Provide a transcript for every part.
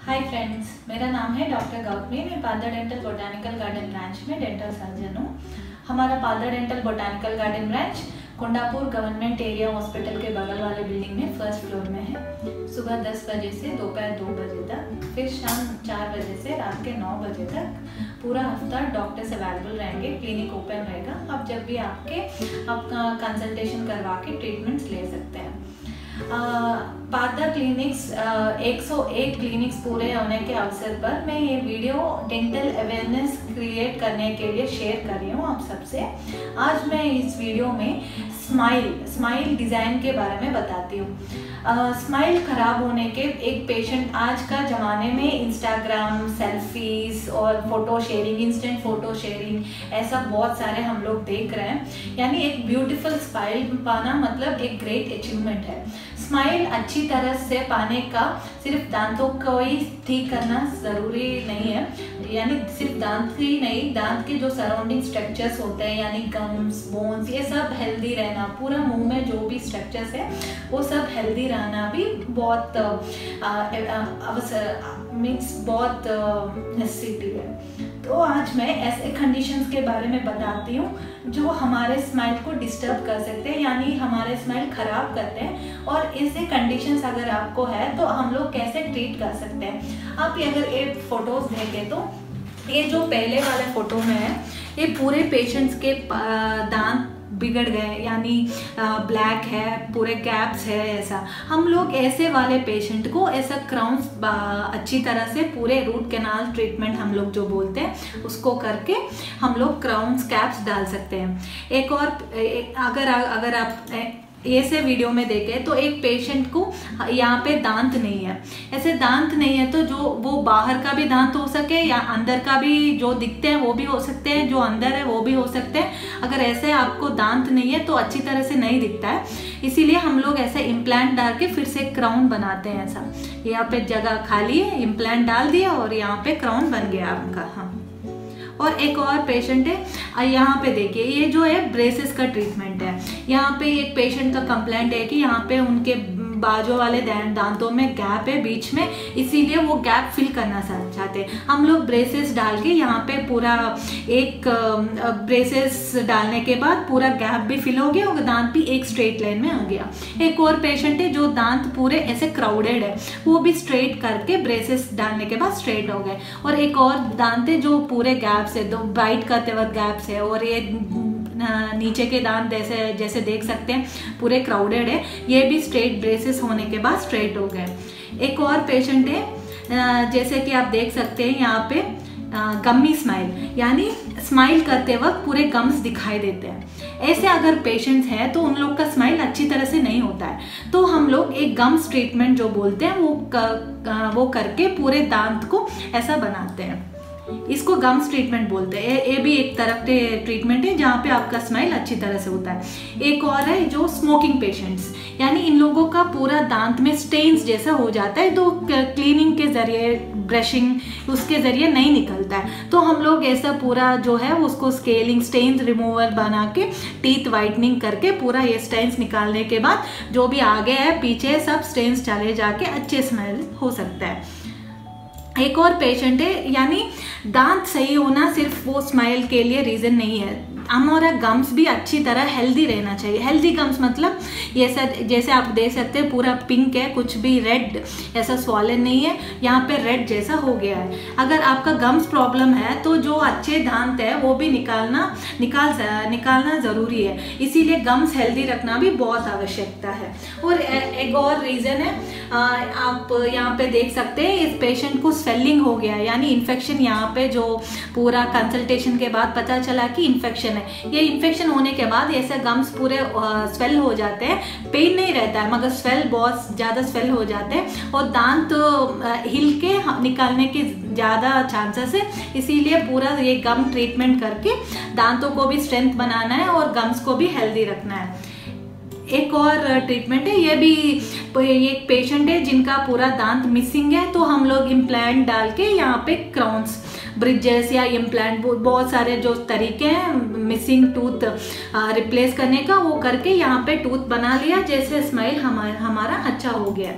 Hi friends, मेरा नाम है डॉक्टर गौतमी। मैं Partha dental botanical garden branch में डेंटल सर्जन हूँ। हमारा Partha dental botanical garden branch Kundapur government area hospital के बगल वाले बिल्डिंग में फर्स्ट फ्लोर में है। सुबह 10 बजे से दोपहर 2 बजे तक, फिर शाम 4 बजे से रात के 9 बजे तक पूरा हफ्ता डॉक्टर्स अवेलेबल रहेंगे। क्लिनिक ओपन रहेगा। आप जब भी आपका कंसल्टेशन करवा के ट्रीटमेंट्स ले सकते हैं। पार्था क्लिनिक्स 101 क्लिनिक्स पूरे होने के अवसर पर मैं ये वीडियो डेंटल अवेयरनेस क्रिएट करने के लिए शेयर कर रही हूँ आप सबसे। आज मैं इस वीडियो में स्माइल डिज़ाइन के बारे में बताती हूँ। स्माइल खराब होने के एक पेशेंट, आज का ज़माने में इंस्टाग्राम, सेल्फीज और photo sharing, instant photo sharing, ऐसा बहुत सारे हम लोग देख रहे हैं। यानी एक ब्यूटीफुल स्माइल पाना मतलब एक ग्रेट अचीवमेंट है। स्माइल अच्छी तरह से पाने का सिर्फ दांतों को ही ठीक करना ज़रूरी नहीं है। यानी सिर्फ दांत ही नहीं, दांत के जो सराउंडिंग स्ट्रक्चर्स होते हैं यानी गम्स, बोन्स, ये सब हेल्दी रहना, पूरा मुंह में जो भी स्ट्रक्चर्स है वो सब हेल्दी रहना भी बहुत बहुत नेसेसिटी है। तो आज मैं ऐसे कंडीशंस के बारे में बताती हूँ जो हमारे स्माइल को डिस्टर्ब कर सकते हैं, यानी हमारे स्माइल खराब करते हैं। और ऐसे कंडीशंस अगर आपको है तो हम लोग कैसे ट्रीट कर सकते हैं। आप अगर ये फोटोज देखें तो ये जो पहले वाले फोटो में है, ये पूरे पेशेंट्स के दांत बिगड़ गए, यानी ब्लैक है, पूरे गैप्स है। ऐसा हम लोग ऐसे वाले पेशेंट को ऐसा क्राउन्स अच्छी तरह से पूरे रूट कैनाल ट्रीटमेंट हम लोग जो बोलते हैं उसको करके हम लोग क्राउन्स कैप्स डाल सकते हैं। एक और अगर आप ऐसे वीडियो में देखें तो एक पेशेंट को यहाँ पे दांत नहीं है, ऐसे दांत नहीं है तो जो वो बाहर का भी दांत हो सके या अंदर का भी जो दिखते हैं वो भी हो सकते हैं, जो अंदर है वो भी हो सकते हैं। अगर ऐसे आपको दांत नहीं है तो अच्छी तरह से नहीं दिखता है, इसीलिए हम लोग ऐसे इम्प्लांट डाल के फिर से क्राउन बनाते हैं। ऐसा यहाँ पे जगह खाली है, इम्प्लांट डाल दिया और यहाँ पे क्राउन बन गया आपका। हाँ, और एक और पेशेंट है, यहाँ पे देखिए, ये जो है ब्रेसेस का ट्रीटमेंट है। यहाँ पे एक पेशेंट का कंप्लेंट है कि यहाँ पे उनके बाजू वाले दांतों में गैप है बीच में, इसीलिए वो गैप फिल करना चाहते हैं। हम लोग ब्रेसेस डाल के यहाँ पे पूरा एक ब्रेसेस डालने के बाद पूरा गैप भी फिल हो गया और दांत भी एक स्ट्रेट लाइन में आ गया। एक और पेशेंट है जो दांत पूरे ऐसे क्राउडेड है, वो भी स्ट्रेट करके ब्रेसेस डालने के बाद स्ट्रेट हो गए। और एक और दांत है जो पूरे गैप्स है, दो बाइट करते वक्त गैप्स है, और ये नीचे के दांत जैसे देख सकते हैं पूरे क्राउडेड है, ये भी स्ट्रेट ब्रेसेस होने के बाद स्ट्रेट हो गए। एक और पेशेंट है, जैसे कि आप देख सकते हैं यहाँ पे गम्मी स्माइल, यानी स्माइल करते वक्त पूरे गम्स दिखाई देते हैं। ऐसे अगर पेशेंट्स हैं तो उन लोग का स्माइल अच्छी तरह से नहीं होता है, तो हम लोग एक गम्स ट्रीटमेंट जो बोलते हैं वो करके पूरे दांत को ऐसा बनाते हैं। इसको गम्स ट्रीटमेंट बोलते हैं। ये भी एक तरह के ट्रीटमेंट है जहाँ पे आपका स्माइल अच्छी तरह से होता है। एक और है जो स्मोकिंग पेशेंट्स, यानी इन लोगों का पूरा दांत में स्टेन्स जैसा हो जाता है, तो क्लीनिंग के जरिए, ब्रशिंग उसके जरिए नहीं निकलता है, तो हम लोग ऐसा पूरा जो है उसको स्केलिंग, स्टेन्स रिमूवल बना के टीथ वाइटनिंग करके पूरा ये स्टेन्स निकालने के बाद जो भी आगे है पीछे सब स्टेन्स चले जाके अच्छे स्माइल हो सकता है। एक और पेशेंट है, यानी दांत सही होना सिर्फ वो स्माइल के लिए रीज़न नहीं है, हमारा गम्स भी अच्छी तरह हेल्दी रहना चाहिए। हेल्दी गम्स मतलब ये सब जैसे आप देख सकते हैं पूरा पिंक है, कुछ भी रेड ऐसा स्वॉलन नहीं है, यहाँ पे रेड जैसा हो गया है। अगर आपका गम्स प्रॉब्लम है तो जो अच्छे दांत है वो भी निकालना ज़रूरी है, इसीलिए गम्स हेल्दी रखना भी बहुत आवश्यकता है। और एक और रीज़न है, आप यहाँ पे देख सकते हैं इस पेशेंट को स्वेलिंग हो गया, यानी इन्फेक्शन। यहाँ पे जो पूरा कंसल्टेशन के बाद पता चला कि इन्फेक्शन, ये इन्फेक्शन होने के बाद ऐसे गम्स पूरे स्वेल हो जाते हैं। पेन नहीं रहता है मगर स्वेल, बहुत ज़्यादा स्वेल हो जाते हैं और दांत हिल के निकालने के ज़्यादा चांसेस है, इसीलिए पूरा ये गम ट्रीटमेंट करके दांतों को भी स्ट्रेंथ बनाना है और गम्स को भी हेल्दी रखना है। एक और ट्रीटमेंट है, ये भी एक पेशेंट है जिनका पूरा दांत मिसिंग है, तो हम लोग इम्प्लांट डाल के यहाँ पे क्राउन्स, ब्रिजेस या इम्प्लांट, बहुत सारे जो तरीके हैं मिसिंग टूथ रिप्लेस करने का, वो करके यहाँ पे टूथ बना लिया, जैसे स्माइल हमारा अच्छा हो गया।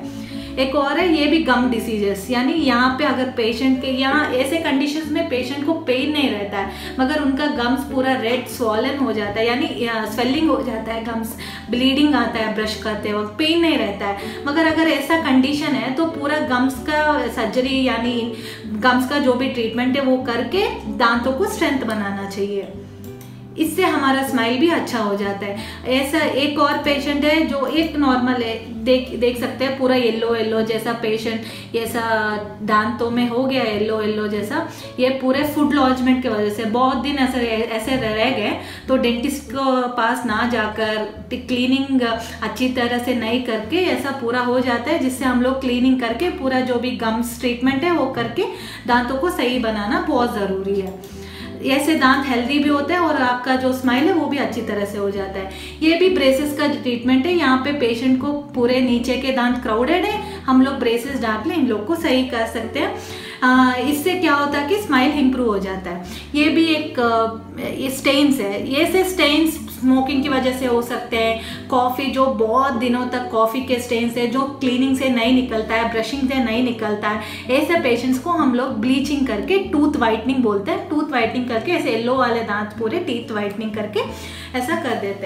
एक और है, ये भी गम डिसीजेस, यानी यहाँ पे अगर पेशेंट के यहाँ ऐसे कंडीशंस में पेशेंट को पेन नहीं रहता है मगर उनका गम्स पूरा रेड स्वॉलन हो जाता है, यानी स्वेलिंग हो जाता है गम्स, ब्लीडिंग आता है ब्रश करते वक्त, पेन नहीं रहता है। मगर अगर ऐसा कंडीशन है तो पूरा गम्स का सर्जरी यानी गम्स का जो भी ट्रीटमेंट है वो करके दांतों को स्ट्रेंथ बनाना चाहिए, इससे हमारा स्माइल भी अच्छा हो जाता है। ऐसा एक और पेशेंट है जो एक नॉर्मल है, देख सकते हैं पूरा येलो येलो जैसा पेशेंट, ऐसा दांतों में हो गया येलो येलो जैसा, ये पूरे फूड लॉन्जमेंट की वजह से बहुत दिन ऐसे रह गए, तो डेंटिस्ट को पास ना जाकर क्लीनिंग अच्छी तरह से नहीं करके ऐसा पूरा हो जाता है, जिससे हम लोग क्लीनिंग करके पूरा जो भी गम्स ट्रीटमेंट है वो करके दांतों को सही बनाना बहुत ज़रूरी है। ऐसे दांत हेल्दी भी होते हैं और आपका जो स्माइल है वो भी अच्छी तरह से हो जाता है। ये भी ब्रेसेस का ट्रीटमेंट है, यहाँ पे पेशेंट को पूरे नीचे के दांत क्राउडेड है, हम लोग ब्रेसेस डाल के इन लोग को सही कर सकते हैं। इससे क्या होता है कि स्माइल इंप्रूव हो जाता है। ये भी एक स्टेन्स है, ये से स्टेन्स स्मोकिंग की वजह से हो सकते हैं, कॉफ़ी जो बहुत दिनों तक कॉफ़ी के स्टेन्स है जो क्लीनिंग से नहीं निकलता है, ब्रशिंग से नहीं निकलता है, ऐसे पेशेंट्स को हम लोग ब्लीचिंग करके टूथ वाइटनिंग बोलते हैं, टूथ वाइटनिंग करके ऐसे येलो वाले दांत पूरे टीथ वाइटनिंग करके ऐसा कर देते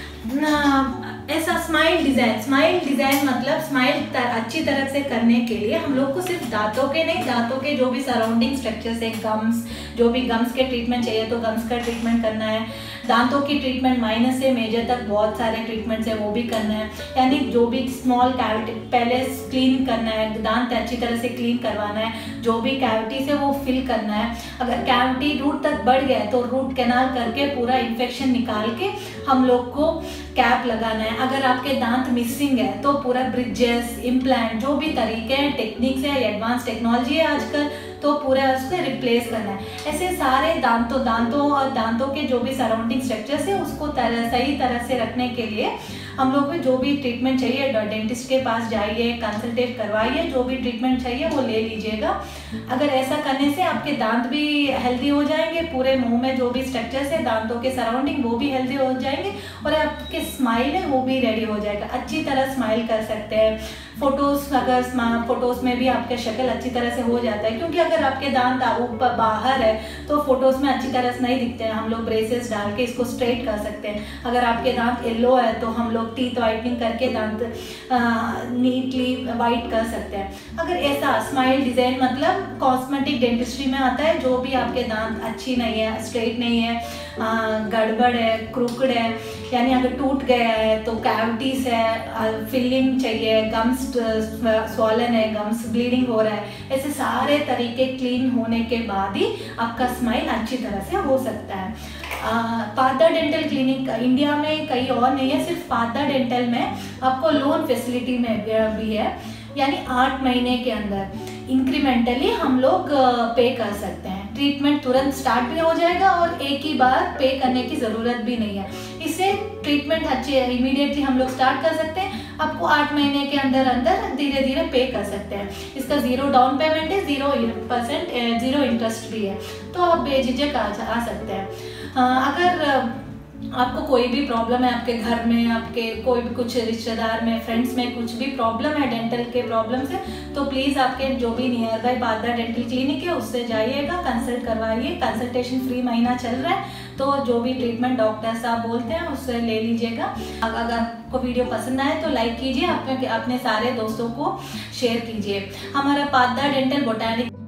हैं। ऐसा स्माइल डिज़ाइन मतलब स्माइल अच्छी तरह से करने के लिए हम लोग को सिर्फ दांतों के नहीं, दांतों के जो भी सराउंडिंग स्ट्रक्चर्स है, गम्स, जो भी गम्स के ट्रीटमेंट चाहिए तो गम्स का ट्रीटमेंट करना है, दांतों की ट्रीटमेंट माइनस से मेजर तक बहुत सारे ट्रीटमेंट्स है वो भी करना है, यानी जो भी स्मॉल कैविटी पहले क्लीन करना है, दांत अच्छी तरह से क्लीन करवाना है, जो भी कैविटीज है वो फिल करना है। अगर कैविटी रूट तक बढ़ गया है तो रूट कैनाल करके पूरा इन्फेक्शन निकाल के हम लोग को कैप लगाना है। अगर आपके दांत मिसिंग है तो पूरा ब्रिजेस, इम्प्लांट, जो भी तरीके हैं, टेक्निक्स है, एडवांस टेक्नोलॉजी है आजकल, तो पूरा उसको रिप्लेस करना है। ऐसे सारे दांतों और दांतों के जो भी सराउंडिंग स्ट्रक्चर्स है उसको सही तरह से रखने के लिए हम लोग को जो भी ट्रीटमेंट चाहिए डेंटिस्ट के पास जाइए, कंसल्टेट करवाइए, जो भी ट्रीटमेंट चाहिए वो ले लीजिएगा। अगर ऐसा करने से आपके दांत भी हेल्दी हो जाएंगे, पूरे मुंह में जो भी स्ट्रक्चर्स है दांतों के सराउंडिंग वो भी हेल्दी हो जाएंगे और आपके स्माइल है वो भी रेडी हो जाएगा, अच्छी तरह स्माइल कर सकते हैं। फोटोज में भी आपका शक्ल अच्छी तरह से हो जाता है, क्योंकि अगर आपके दांत ऊपर बाहर है तो फोटोज में अच्छी तरह से नहीं दिखते हैं, हम लोग ब्रेसेस डाल के इसको स्ट्रेट कर सकते हैं। अगर आपके दांत येलो है तो हम लोग टीथ वाइटनिंग करके दांत नीटली वाइट कर सकते हैं। अगर ऐसा स्माइल डिजाइन मतलब कॉस्मेटिक डेंटिस्ट्री में आता है, जो भी आपके दांत अच्छी नहीं है, स्ट्रेट नहीं है, गड़बड़ है, क्रूकड है, यानी अगर टूट गया है तो कैविटीज है, फिलिंग चाहिए, गम्स स्वॉलन है, गम्स ब्लीडिंग हो रहा है, ऐसे सारे तरीके क्लीन होने के बाद ही आपका स्माइल अच्छी तरह से हो सकता है। पार्था डेंटल क्लिनिक इंडिया में कहीं और नहीं है, सिर्फ पार्था डेंटल में आपको लोन फैसिलिटी में भी है, यानी 8 महीने के अंदर इंक्रीमेंटली हम लोग पे कर सकते हैं। ट्रीटमेंट तुरंत स्टार्ट भी हो जाएगा और एक ही बार पे करने की ज़रूरत भी नहीं है। इससे ट्रीटमेंट अच्छे इमीडिएटली हम लोग स्टार्ट कर सकते हैं, आपको 8 महीने के अंदर धीरे धीरे पे कर सकते हैं। इसका 0 डाउन पेमेंट है, 0% 0 इंटरेस्ट भी है, तो आप बेझिझक आ सकते हैं। अगर आपको कोई भी प्रॉब्लम है आपके घर में, आपके कोई भी कुछ रिश्तेदार में, फ्रेंड्स में कुछ भी प्रॉब्लम है डेंटल के प्रॉब्लम से, तो प्लीज़ आपके जो भी nearby Partha dental clinic है उससे जाइएगा, कंसल्ट करवाइए। कंसल्टेशन फ्री महीना चल रहा है, तो जो भी ट्रीटमेंट डॉक्टर साहब बोलते हैं उससे ले लीजिएगा। अगर आपको वीडियो पसंद आए तो लाइक कीजिए, अपने सारे दोस्तों को शेयर कीजिए। हमारा पार्था डेंटल बोटैनिक